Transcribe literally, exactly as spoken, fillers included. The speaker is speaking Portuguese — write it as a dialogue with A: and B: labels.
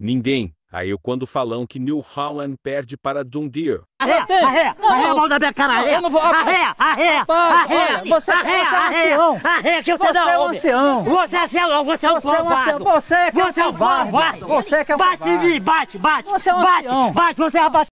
A: Ninguém. Aí eu quando falam que New Holland perde para John Deere.
B: Arreia, arreia, arreia a mão da minha cara, arreia,
C: eu não vou...
B: arreia, arreia, arreia,
C: você,
B: arreia,
C: você é um
B: arreia,
C: ancião.
B: arreia, que eu
C: Você
B: te dou
C: é um
B: homem.
C: ancião.
B: Você é ancião, você é um
C: Você é um
B: covarde.
C: ancião. Você é que é um
B: Você é um
C: covarde.
B: covarde.
C: Você que é um
B: Bate em
C: covarde.
B: mim, bate, bate,
C: Você é um
B: bate,
C: ancião.
B: bate, você é